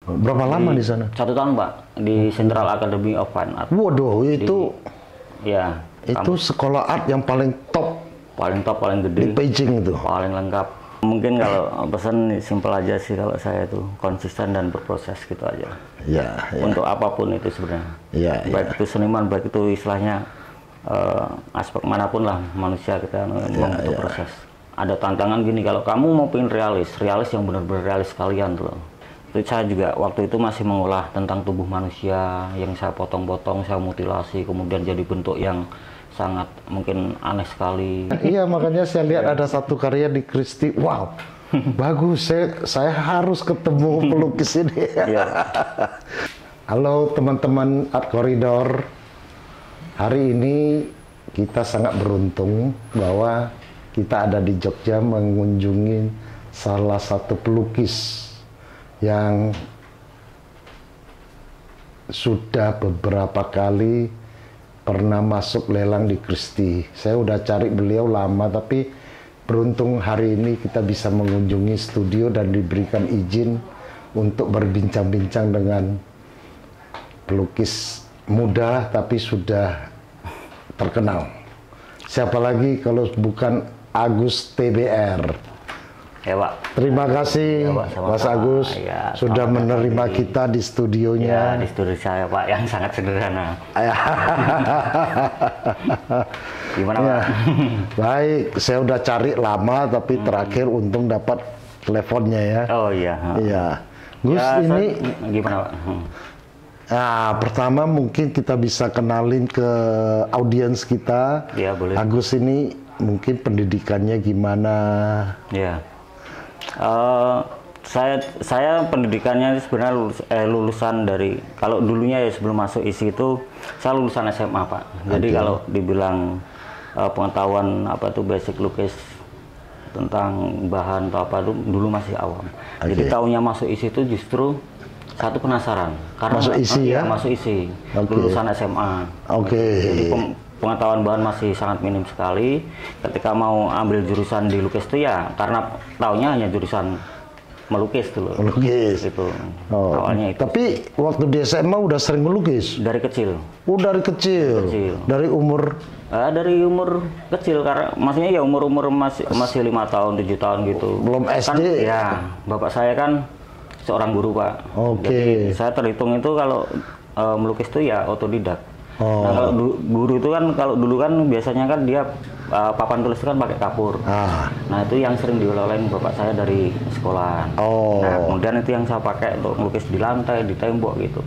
Berapa lama di sana? 1 tahun Pak, di Central Academy of Fine Art. Waduh, itu Ya, itu sekolah art yang paling top paling top, paling di gede, Beijing itu. paling lengkap. Mungkin kalau pesan simpel aja sih kalau saya tuh konsisten dan berproses gitu aja. Ya, ya. Untuk apapun itu sebenarnya. Ya, Baik ya. itu seniman, baik itu istilahnya aspek manapun lah manusia kita membutuhkan proses. Ada tantangan gini, kalau kamu mau pengen realis yang benar-benar realis sekalian tuh. Itu saya juga waktu itu masih mengolah tentang tubuh manusia yang saya potong-potong, saya mutilasi, kemudian jadi bentuk yang sangat mungkin aneh sekali. Iya, makanya saya lihat ada satu karya di Christie. Wow, bagus. Saya harus ketemu pelukis ini. Iya. Halo teman-teman Art Corridor. Hari ini kita sangat beruntung bahwa kita ada di Jogja mengunjungi salah satu pelukis yang sudah beberapa kali pernah masuk lelang di Christie. Saya udah cari beliau lama, tapi beruntung hari ini kita bisa mengunjungi studio dan diberikan izin untuk berbincang-bincang dengan pelukis muda tapi sudah terkenal. Siapa lagi kalau bukan Agus TBR. Ya Pak. Terima kasih Ya, Pak, Mas Agus ya, sudah menerima kita di Ya, studionya. di studio saya Pak yang sangat sederhana. Gimana Ya. Pak? Baik, saya udah cari lama tapi terakhir untung dapat teleponnya ya. Oh iya. Iya. Gus, Ya, ini gimana Pak? pertama mungkin kita bisa kenalin ke audiens kita. Ya, boleh. Agus ini mungkin pendidikannya gimana? Ya. Saya pendidikannya sebenarnya lulusan dari, kalau dulunya ya sebelum masuk ISI itu saya lulusan SMA Pak. Jadi kalau dibilang pengetahuan apa tuh basic lukis tentang bahan atau apa itu dulu masih awam. Jadi tahunya masuk ISI itu justru satu penasaran karena Masuk ISI ya? Masuk ISI, lulusan SMA. Jadi pengetahuan bahan masih sangat minim sekali. Ketika mau ambil jurusan di lukis itu ya karena tahunya hanya jurusan melukis dulu. Melukis. Itu. Oh, Awalnya itu. tapi waktu di SMA udah sering melukis? Dari kecil. Dari kecil. Dari umur? Dari umur kecil, karena maksudnya ya umur masih 5 tahun, 7 tahun gitu. Belum SD? Kan, ya, bapak saya kan seorang guru Pak. Jadi saya terhitung itu kalau melukis itu ya otodidak. Nah, kalau guru itu kan kalau dulu kan biasanya kan dia papan tulis kan pakai kapur. Nah itu yang sering dioleh-olehin bapak saya dari sekolah. Nah kemudian itu yang saya pakai untuk melukis di lantai, di tembok gitu.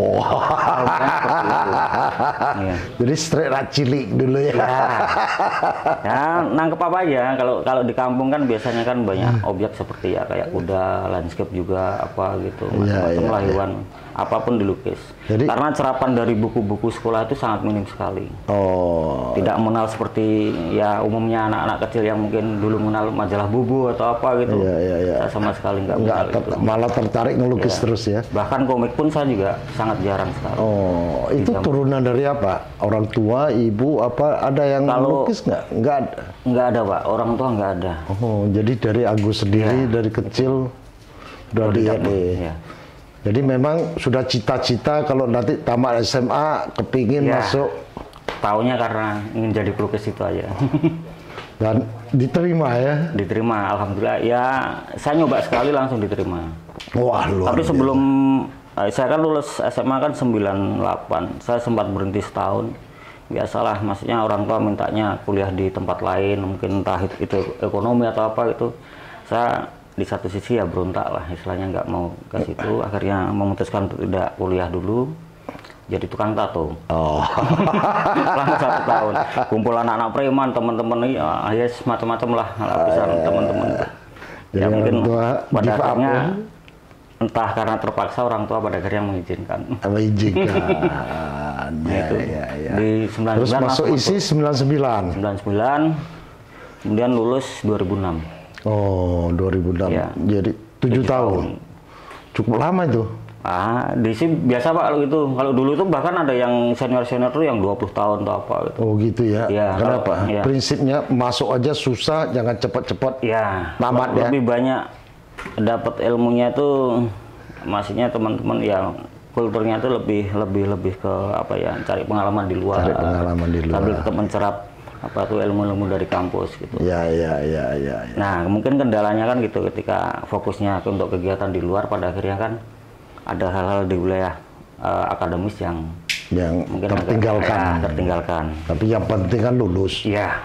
Ya. Jadi straight cilik dulu ya. Ya nangkep apa aja. Kalau di kampung kan biasanya kan banyak objek seperti ya kayak kuda, landscape juga apa gitu, macam-macam lah hewan. Apapun dilukis. Jadi, karena serapan dari buku-buku sekolah itu sangat minim sekali. Tidak mengenal seperti ya umumnya anak-anak kecil yang mungkin dulu mengenal majalah Bubu atau apa gitu. Saya sama sekali nggak itu. Malah tertarik ngelukis terus ya. Bahkan komik pun saya juga sangat jarang sekali. Itu turunan dari apa? Orang tua, ibu, apa ada yang melukis nggak? Nggak ada. Nggak ada Pak. Orang tua nggak ada. Jadi dari Agus sendiri dari kecil udah lihat nih. Jadi memang sudah cita-cita kalau nanti tamat SMA kepingin masuk. Taunya karena ingin jadi pelukis itu aja. Dan diterima ya? Diterima, alhamdulillah. Ya, saya nyoba sekali langsung diterima. Wah, luar Tapi biasa. sebelum saya kan lulus SMA kan 98. Saya sempat berhenti setahun. Biasalah, maksudnya orang tua mintanya kuliah di tempat lain, mungkin entah itu ekonomi atau apa gitu. Saya di satu sisi ya berontak lah, istilahnya nggak mau ke situ. Akhirnya memutuskan untuk tidak kuliah dulu, jadi tukang tato. Selama 1 tahun, kumpul anak-anak preman, teman-teman, ya macam-macam lah lapisan teman-teman. Ya mungkin pada akhirnya entah karena terpaksa orang tua pada akhirnya mengizinkan. Mengizinkan. Di 99 terus masuk ISI 99. 99, kemudian lulus 2006. 2006. Jadi 7 tahun. Cukup lama itu. Di sini biasa Pak kalau gitu. Kalau dulu tuh bahkan ada yang senior-senior tuh yang 20 tahun atau apa gitu. Gitu ya. Kenapa? Prinsipnya masuk aja susah, jangan cepat-cepat tamat ya. Lebih banyak dapat ilmunya tuh maksudnya teman-teman yang kulturnya itu lebih ke apa ya, cari pengalaman di luar. Cari pengalaman di luar. Sambil tetap mencerap apa tuh ilmu-ilmu dari kampus gitu. Ya. Nah, mungkin kendalanya kan gitu ketika fokusnya untuk kegiatan di luar, pada akhirnya kan ada hal-hal di wilayah akademis yang mungkin tertinggalkan. Tapi yang penting kan lulus. Iya.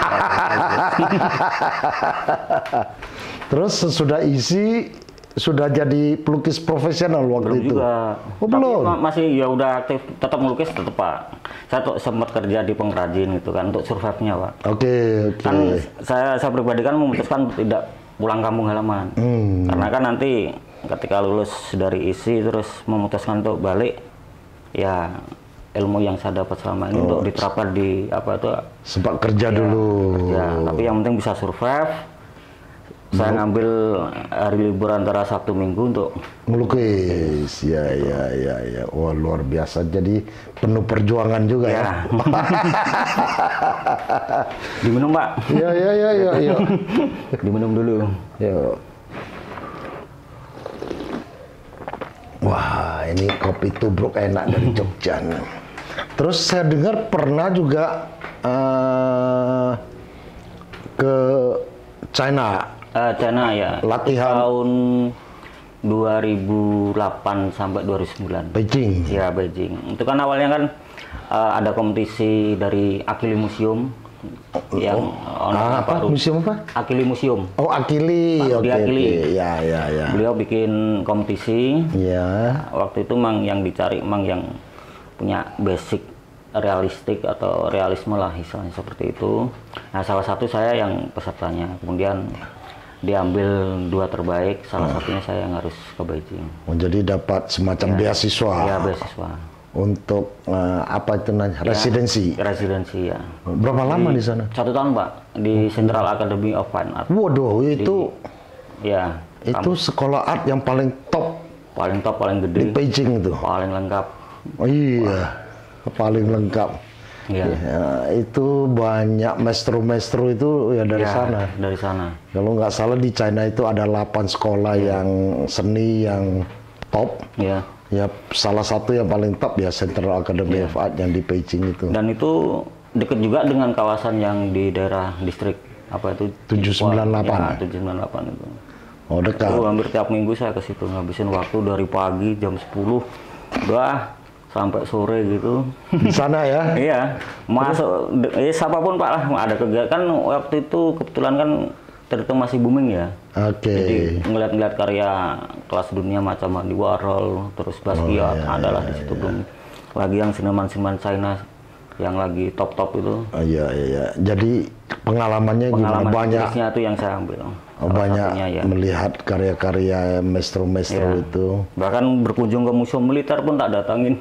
Terus sesudah isi sudah jadi pelukis profesional waktu itu? Juga. Oh, belum. Masih ya udah aktif, tetap melukis tetap Pak. Saya tuh sempat kerja di pengrajin gitu kan untuk survive-nya Pak. Oke. Kan saya pribadi kan memutuskan tidak pulang kampung halaman. Karena kan nanti ketika lulus dari isi terus memutuskan untuk balik, ya ilmu yang saya dapat selama ini untuk diterapkan di apa itu. Sempat kerja dulu. Kerja. Tapi yang penting bisa survive. Saya ngambil hari libur antara Sabtu Minggu untuk melukis. Ya. Wah, luar biasa. Jadi penuh perjuangan juga ya. Diminum Pak. Ya. Diminum dulu. Yuk. Wah, ini kopi tubruk enak dari Jogja. Terus saya dengar pernah juga ke China. China ya. Latihan tahun 2008 sampai 2009. Beijing. Ya, Beijing. Itu kan awalnya kan ada kompetisi dari Akili Museum yang apa? Museum apa? Akili Museum. Oh, Akili. Oke. Ya. Beliau bikin kompetisi. Ya. Waktu itu mang yang dicari mang yang punya basic realistik atau realisme lah istilahnya seperti itu. Nah, salah satu saya yang pesertanya. Kemudian diambil 2 terbaik, salah satunya saya yang harus ke Beijing. Oh, jadi dapat semacam beasiswa. Ya, beasiswa. Untuk apa itu namanya? Residensi. Residensi ya. Berapa lama di sana? 1 tahun Pak, di Central Academy of Fine Art. Waduh, itu itu sekolah art yang paling top. Paling top, paling gede. Di Beijing itu. Paling lengkap. Oh iya, paling lengkap. Ya, itu banyak maestro-maestro itu ya dari sana. Dari sana. Kalau nggak salah di China itu ada 8 sekolah yang seni yang top. Ya. Ya, salah satu yang paling top ya Central Academy of Art yang di Beijing itu. Dan itu dekat juga dengan kawasan yang di daerah distrik apa itu 798. Ya, 798 itu. Oh, dekat. Itu hampir tiap minggu saya ke situ ngabisin waktu dari pagi jam 10 udah sampai sore gitu. Di sana ya? Iya, masuk siapapun Pak lah ada kegiatan kan waktu itu kebetulan kan terhitung masih booming ya. Oke. Jadi ngeliat-ngeliat karya kelas dunia macam Andy Warhol, terus Basquiat adalah di situ belum lagi yang seniman-seniman China yang lagi top-top itu. Iya. Jadi pengalamannya gimana? Banyak itu yang saya ambil. Banyak melihat karya-karya maestro-maestro itu. Bahkan berkunjung ke museum militer pun tak datangin.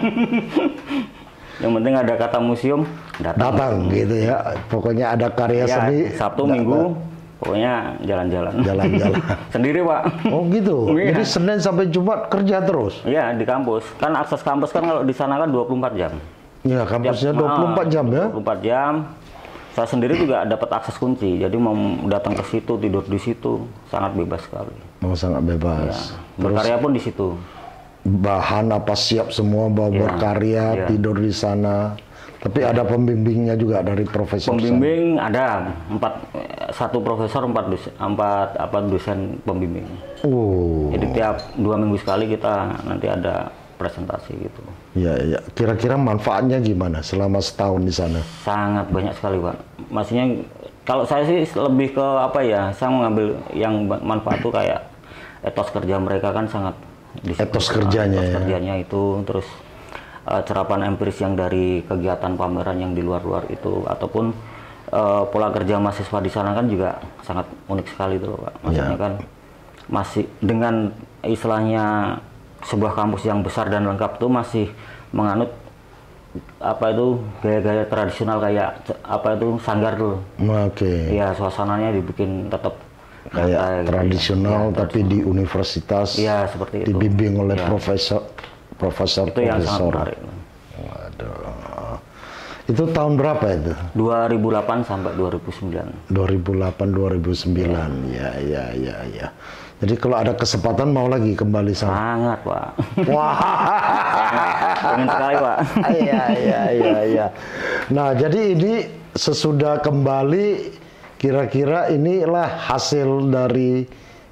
Yang penting ada kata museum, datang gitu ya. Pokoknya ada karya seni. Sabtu Minggu, pokoknya jalan-jalan. Sendiri Pak. Oh gitu. Jadi Senin sampai Jumat kerja terus? Iya, di kampus. Kan akses kampus kan kalau di sana kan 24 jam. Iya, kampusnya 24 jam ya? 24 jam. Saya sendiri juga dapat akses kunci, jadi mau datang ke situ, tidur di situ, sangat bebas sekali. Oh, sangat bebas. Ya. Berkarya pun di situ. Bahan apa siap semua, bawa berkarya, tidur di sana. Tapi ada pembimbingnya juga dari profesor. Pembimbing ada 1 profesor 4 dosen pembimbing. Oh. Jadi tiap 2 minggu sekali kita nanti ada presentasi gitu. Ya. Kira-kira manfaatnya gimana selama setahun di sana? Sangat banyak sekali Pak. Maksudnya kalau saya sih lebih ke apa ya? Saya mengambil yang manfaat tuh kayak etos kerja mereka kan sangat. Etos kerjanya itu terus cerapan empiris yang dari kegiatan pameran yang di luar-luar itu ataupun pola kerja mahasiswa di sana kan juga sangat unik sekali tuh Pak. Maksudnya kan masih dengan istilahnya sebuah kampus yang besar dan lengkap tuh masih menganut apa itu gaya-gaya tradisional kayak apa itu sanggar tuh. Oke. Iya, suasananya dibikin tetap kayak tradisional ya, tapi di universitas. Iya, seperti itu. Dibimbing oleh profesor. Itu yang sangat menarik. Waduh. Itu tahun berapa itu? 2008 sampai 2009. 2008 2009. Ya. Jadi kalau ada kesempatan mau lagi kembali sana. Sangat, Pak. Wah. Pengen sekali, Pak. Iya. Nah, jadi ini sesudah kembali, kira-kira inilah hasil dari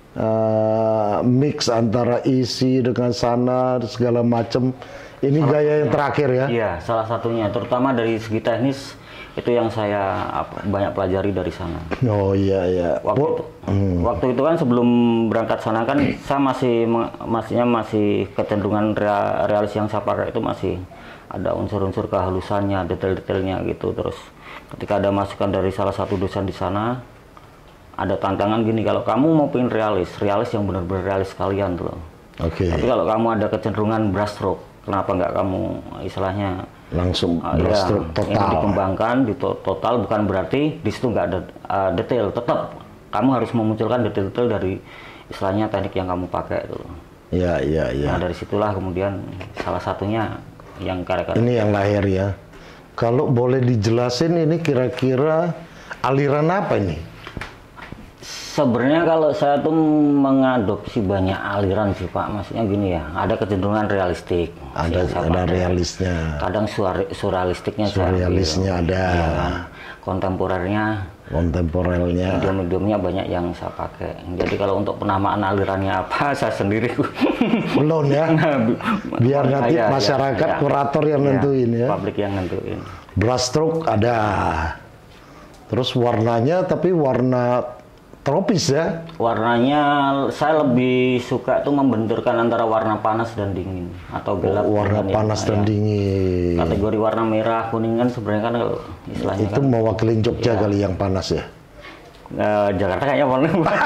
mix antara isi dengan sana segala macam. Ini gaya yang terakhir ya? Iya, salah satunya. Terutama dari segi teknis itu yang saya banyak pelajari dari sana. Oh iya. Waktu itu kan sebelum berangkat sana kan saya masih kecenderungan realis yang saya pakai itu masih ada unsur-unsur kehalusannya, detail-detailnya gitu. Terus ketika ada masukan dari salah satu dosen di sana, ada tantangan gini, kalau kamu mau pengen realis yang benar-benar realis sekalian tuh loh. Oke. Tapi kalau kamu ada kecenderungan brushstroke, kenapa nggak kamu istilahnya langsung brushstroke total? Ini dikembangkan di total, bukan berarti di situ nggak ada detail. Tetap kamu harus memunculkan detail-detail dari istilahnya teknik yang kamu pakai itu. Iya. Nah dari situlah kemudian salah satunya yang karya-karya. Ini yang lahir ya. Kalau boleh dijelasin ini kira-kira aliran apa ini? Sebenarnya kalau saya tuh mengadopsi banyak aliran sih Pak, maksudnya gini ya, ada kecenderungan realistik. Ada realisnya. Kadang surrealistiknya. Surrealisnya ada. Ya kan? Kontemporernya. Medium-mediumnya banyak yang saya pakai. Jadi kalau untuk penamaan alirannya apa, saya sendiri. Belum ya? Biar nanti masyarakat, kurator yang nentuin ya. Publik yang nentuin. Brushstroke ada. Terus warnanya, tapi warna tropis ya? Warnanya saya lebih suka tuh membenturkan antara warna panas dan dingin atau gelap. Warna panas dan dingin. Kategori warna merah kuning kan sebenarnya kan kalau istilahnya itu kan mewakili Jogja kali yang panas ya? Jakarta kayaknya warna.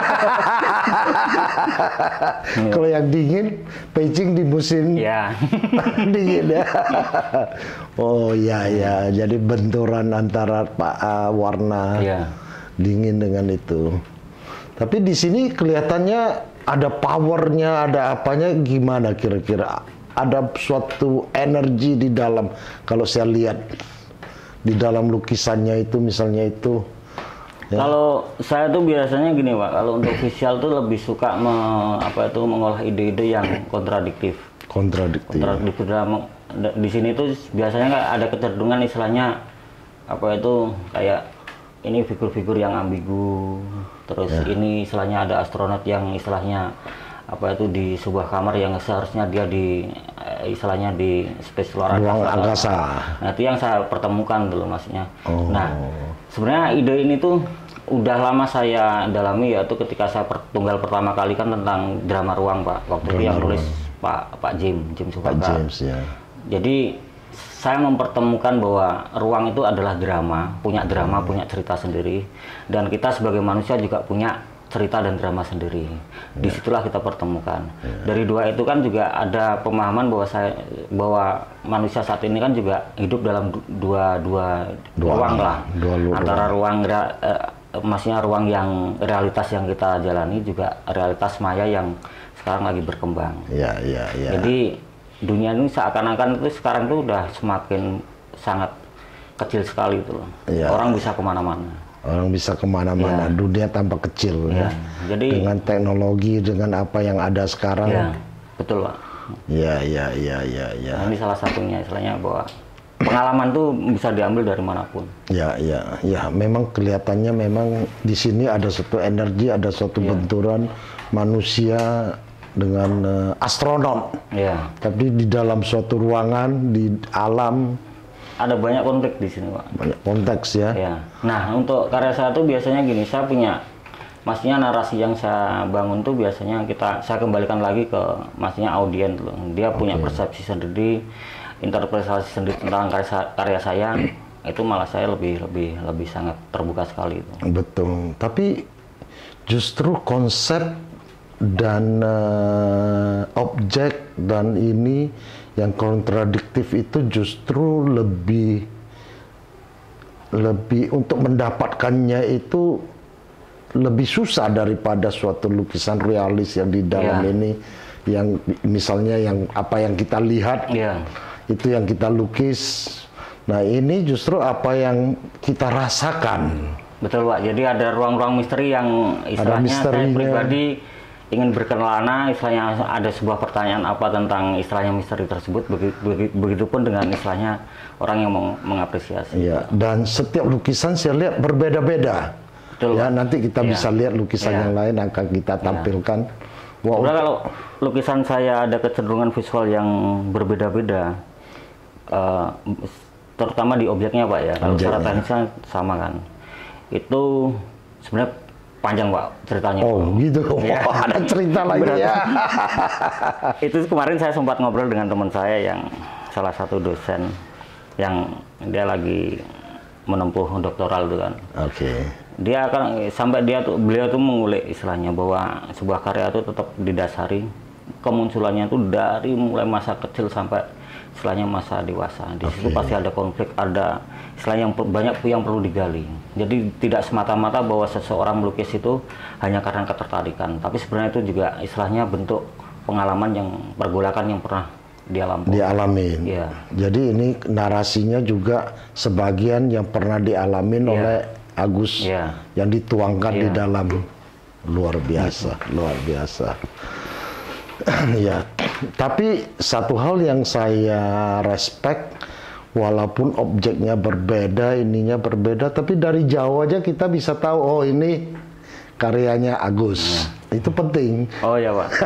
Kalau yang dingin, Beijing di musim dingin ya. Oh iya. Jadi benturan antara warna dingin dengan itu. Tapi di sini kelihatannya ada powernya, ada apanya, gimana kira-kira? Ada suatu energi di dalam, kalau saya lihat di dalam lukisannya itu misalnya itu. Ya. Kalau saya tuh biasanya gini Pak, kalau untuk visual tuh lebih suka mengolah ide-ide yang kontradiktif. Kontradiktif di sini tuh biasanya ada kecenderungan istilahnya kayak ini figur-figur yang ambigu, terus ini istilahnya ada astronot yang istilahnya di sebuah kamar yang seharusnya dia di istilahnya di space luar angkasa. Nah itu yang saya pertemukan dulu maksudnya. Nah sebenarnya ide ini tuh udah lama saya dalami, yaitu ketika saya tunggal pertama kali kan tentang drama ruang Pak. Waktu itu yang nulis Pak James Supaka. Jadi saya mempertemukan bahwa ruang itu adalah drama, punya cerita sendiri, dan kita sebagai manusia juga punya cerita dan drama sendiri. Disitulah kita pertemukan. Dari dua itu kan juga ada pemahaman bahwa manusia saat ini kan juga hidup dalam dua ruang lah, antara ruang maksudnya ruang yang realitas yang kita jalani, juga realitas maya yang sekarang lagi berkembang. Jadi dunia ini seakan-akan itu sekarang tuh udah semakin sangat kecil sekali itu loh. Orang bisa kemana-mana. Dunia tampak kecil ya. Jadi dengan teknologi, dengan apa yang ada sekarang. Betul Pak. Iya. Nah, ini salah satunya istilahnya bahwa pengalaman tuh bisa diambil dari manapun. Ya. Memang kelihatannya memang di sini ada suatu energi, ada suatu benturan manusia dengan astronot, tapi di dalam suatu ruangan di alam ada banyak konteks di sini Pak. Banyak konteks ya. Nah untuk karya saya tuh biasanya gini, saya punya maksudnya narasi yang saya bangun tuh biasanya saya kembalikan lagi ke maksudnya audien loh. Dia punya persepsi sendiri, interpretasi sendiri tentang karya saya. Itu malah saya lebih sangat terbuka sekali itu. Betul. Tapi justru konsep dan objek dan ini yang kontradiktif itu justru lebih untuk mendapatkannya itu lebih susah daripada suatu lukisan realis yang di dalam ini, yang misalnya yang apa yang kita lihat itu yang kita lukis. Nah ini justru apa yang kita rasakan. Betul Pak, jadi ada ruang-ruang misteri yang istilahnya saya pribadi ingin berkelana, istilahnya ada sebuah pertanyaan apa tentang istilahnya misteri tersebut, begitupun dengan istilahnya orang yang mengapresiasi. Iya, dan setiap lukisan saya lihat berbeda-beda. Ya, nanti kita bisa lihat lukisan yang lain akan kita tampilkan. Wow. Kalau lukisan saya ada kecenderungan visual yang berbeda-beda, terutama di objeknya Pak ya. Kalau secara teknisnya sama kan. Itu sebenarnya panjang Pak ceritanya. Oh gitu, ya. Ada cerita lagi ya. Itu kemarin saya sempat ngobrol dengan teman saya yang salah satu dosen yang dia lagi menempuh doktoral itu kan. Oke. Dia akan sampai beliau tuh mengulik istilahnya bahwa sebuah karya itu tetap didasari kemunculannya itu dari mulai masa kecil sampai istilahnya masa dewasa. Di situ pasti ada konflik, ada istilahnya banyak yang perlu digali. Jadi tidak semata-mata bahwa seseorang melukis itu hanya karena ketertarikan, tapi sebenarnya itu juga istilahnya bentuk pengalaman yang pergolakan yang pernah dialamin. Ya. Jadi ini narasinya juga sebagian yang pernah dialamin oleh Agus yang dituangkan di dalam. Luar biasa, luar biasa. Ya, tapi satu hal yang saya respect, walaupun objeknya berbeda, ininya berbeda, tapi dari jauh aja kita bisa tahu, oh ini karyanya Agus. Itu penting. Oh ya Pak.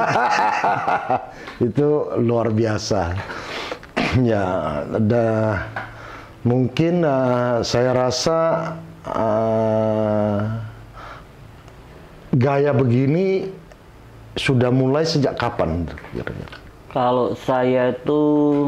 Itu luar biasa. Ya, ada mungkin saya rasa gaya begini sudah mulai sejak kapan? Kalau saya itu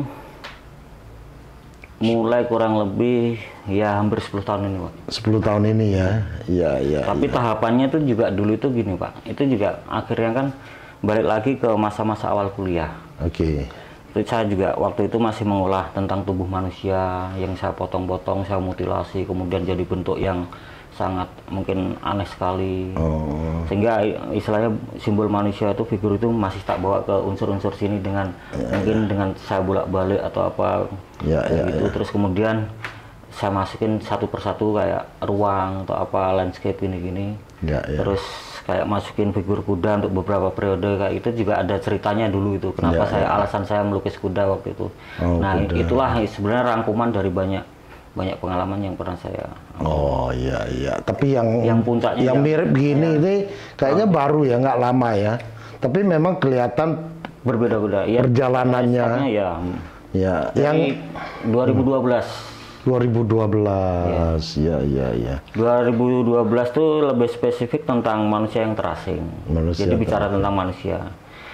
mulai kurang lebih ya hampir 10 tahun ini Pak. 10 tahun ini ya. Ya. Tapi tahapannya itu juga dulu itu gini Pak. Itu juga akhirnya kan balik lagi ke masa-masa awal kuliah. Oke. Saya juga waktu itu masih mengolah tentang tubuh manusia yang saya potong-potong, saya mutilasi, kemudian jadi bentuk yang sangat mungkin aneh sekali. Sehingga istilahnya simbol manusia itu, figur itu masih tak bawa ke unsur-unsur sini dengan mungkin dengan saya bolak-balik atau apa gitu. Terus kemudian saya masukin satu persatu kayak ruang atau apa landscape gini-gini. Terus kayak masukin figur kuda untuk beberapa periode, kayak itu juga ada ceritanya dulu itu kenapa alasan saya melukis kuda waktu itu. Kuda. Itulah sebenarnya rangkuman dari banyak pengalaman yang pernah saya. Oh iya. Tapi yang puncaknya yang mirip gini ini kayaknya baru ya, nggak lama ya. Tapi memang kelihatan berbeda-beda. Ya, perjalanannya. Ya. Yang 2012. 2012, ya. 2012 tuh lebih spesifik tentang manusia yang terasing. Jadi bicara tentang manusia.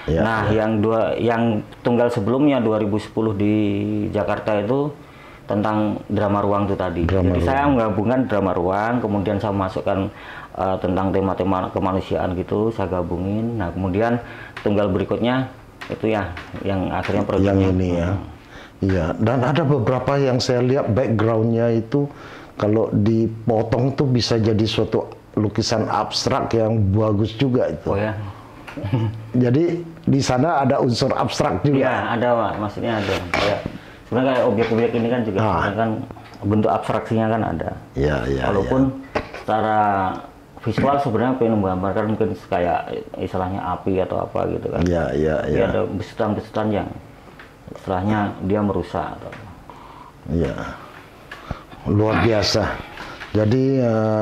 Yang tunggal sebelumnya 2010 di Jakarta itu tentang drama ruang itu tadi. Jadi saya menggabungkan drama ruang, kemudian saya masukkan tentang tema-tema kemanusiaan gitu, saya gabungin. Nah kemudian tunggal berikutnya itu ya yang akhirnya proyeknya. Yang ini ya. Iya, dan ada beberapa yang saya lihat backgroundnya itu kalau dipotong tuh bisa jadi suatu lukisan abstrak yang bagus juga itu. Oh ya. Jadi di sana ada unsur abstrak juga. Iya, ada Pak, maksudnya ada. Sebenarnya kayak objek-objek ini kan juga kan bentuk abstraksinya kan ada. Iya. Walaupun secara visual sebenarnya pengen menggambarkan mungkin kayak istilahnya api atau apa gitu kan. Iya. Ada besutan-besutan yang istilahnya dia merusak. Iya, luar biasa. Jadi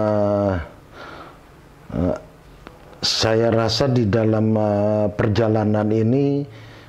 saya rasa di dalam perjalanan ini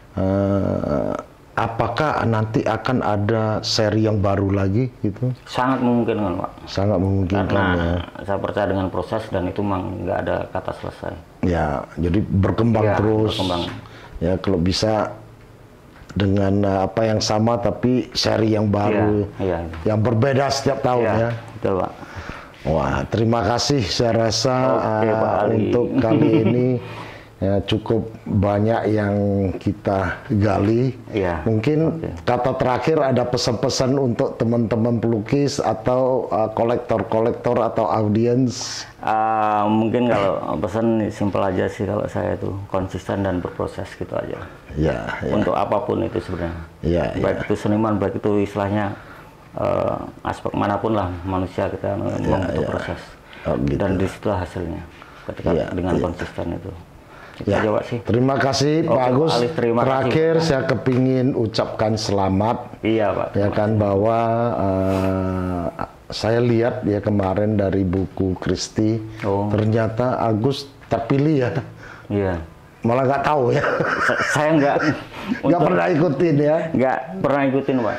apakah nanti akan ada seri yang baru lagi gitu? Sangat memungkinkan Pak. Sangat memungkinkan. Karena saya percaya dengan proses dan itu memang nggak ada kata selesai. Ya, jadi berkembang terus. Berkembang. Ya, kalau bisa dengan apa yang sama tapi seri yang baru, yang berbeda setiap tahun ya. Betul Pak. Wah, terima kasih saya rasa untuk kali ini ya, cukup banyak yang kita gali. Mungkin kata terakhir ada pesan-pesan untuk teman-teman pelukis atau kolektor-kolektor atau audiens. Mungkin kalau pesan simpel aja sih, kalau saya itu konsisten dan berproses gitu aja. Untuk apapun itu sebenarnya. Baik itu seniman, baik itu istilahnya aspek manapun lah manusia, kita membutuhkan proses. Dan disitulah hasilnya ketika dengan konsisten itu. Ya. aja Pak sih. Terima kasih Pak Agus. Pak Alif, terima Terakhir kasih, saya kepingin ucapkan selamat. Iya Pak. Ya kan bahwa saya lihat ya kemarin dari buku Kristi, ternyata Agus terpilih ya. Iya. Malah nggak tahu ya. Saya nggak pernah ikutin ya. Nggak pernah ikutin Pak.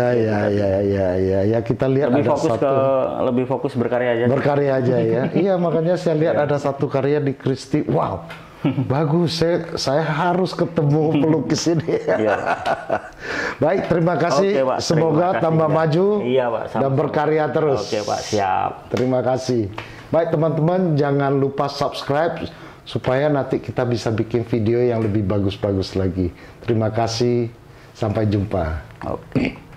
Ya kita lihat lebih fokus berkarya aja. Berkarya aja ya. Iya makanya saya lihat ada satu karya di Kristi. Wow. Bagus, saya harus ketemu pelukis ini. Iya. Baik, terima kasih. Oke, Pak. Semoga Terima kasih, tambah maju iya, Pak. dan berkarya terus. Oke Pak, siap. Terima kasih. Baik teman-teman, jangan lupa subscribe supaya nanti kita bisa bikin video yang lebih bagus-bagus lagi. Terima kasih, sampai jumpa. Oke.